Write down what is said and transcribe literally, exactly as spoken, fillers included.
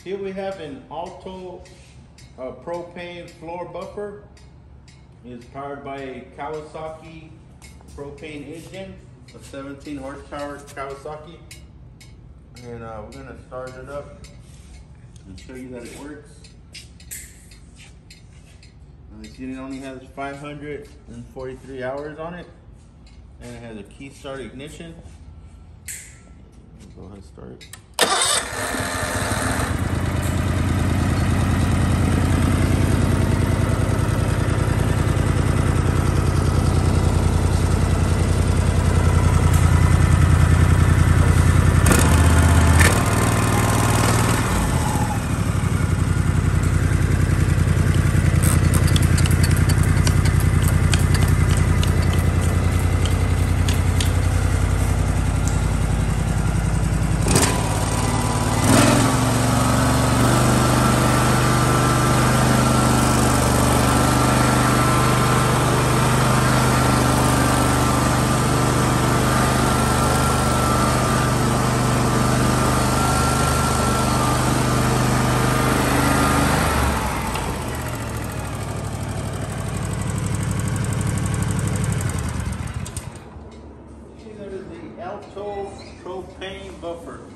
Here we have an Alto uh, propane floor buffer. It's powered by a Kawasaki propane engine, a seventeen horsepower Kawasaki. And uh, we're gonna start it up and show you that it works. And this unit only has five hundred forty-three hours on it, and it has a key start ignition. Go ahead and start it. Alto propane buffer.